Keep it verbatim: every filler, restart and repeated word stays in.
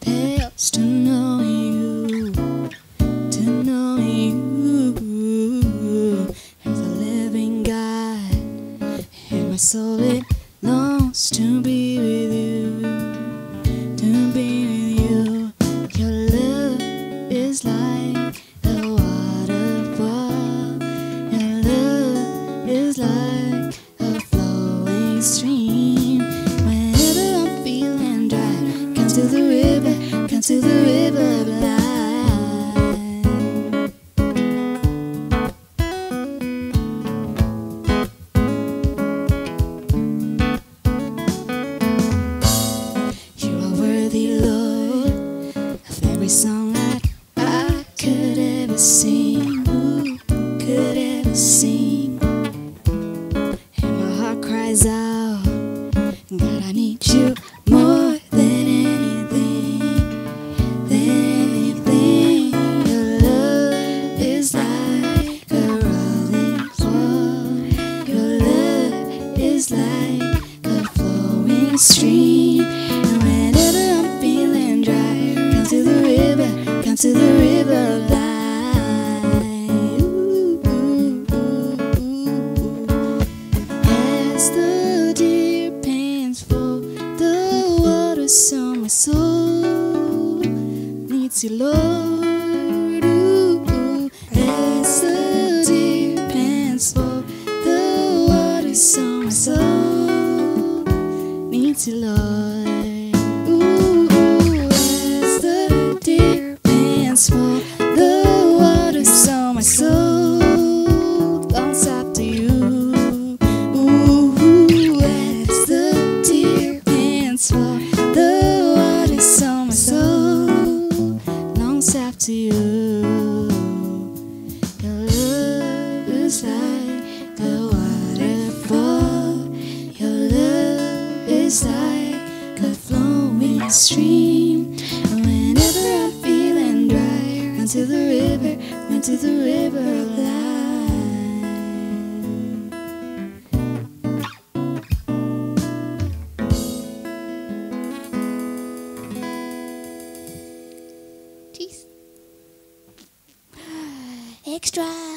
pales to know you, to know you. As a living God, and my soul it longs to be with you, to be with you. Your love is like a waterfall. Your love is like a flowing stream. Whenever I'm feeling dry, come to the river, come to the river of life. You are worthy, Lord, of every song that I could ever sing, ooh, could ever sing. And my heart cries out, God, I need you more than anything, than anything. Your love is like a rolling fall. Your love is like a flowing stream. And whenever I'm feeling dry, come to the river, come to the river of life. Ooh, ooh, ooh, ooh. As the deer pants for the water, so my soul needs you, Lord. Ooh, ooh. As the deer pants for the water, so my soul needs you, Lord. Ooh, ooh. As the deer pants for the water, so my soul longs after you. Ooh, as the deer pants for the water, so my soul longs after you. Your love is like a waterfall. Your love is like a flowing stream. And whenever I'm feeling dry, run to the river, run to the river of life. Jeez. Extra.